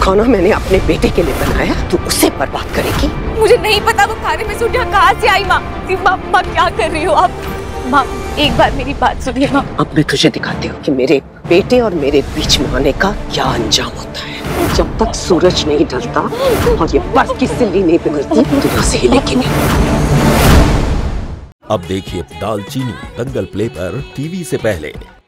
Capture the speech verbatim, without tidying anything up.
खाना मैंने अपने बेटे के लिए बनाया, तू उसे बर्बाद करेगी? मुझे नहीं पता वो खाने में सूटियाँ कहाँ से आई। माँ माँ माँ क्या कर रही हो आप? माँ एक बार मेरी बात सुनिए माँ। अब मैं तुझे दिखाती हूँ कि मेरे बेटे और मेरे बीच में आने का क्या अंजाम होता है। जब तक सूरज नहीं ढलता और ये बर्फ की सिल्ली नहीं पिघलती, तो यहाँ से हिलेगी नहीं। अब देखिए दालचीनी दंगल प्ले पर टीवी से पहले।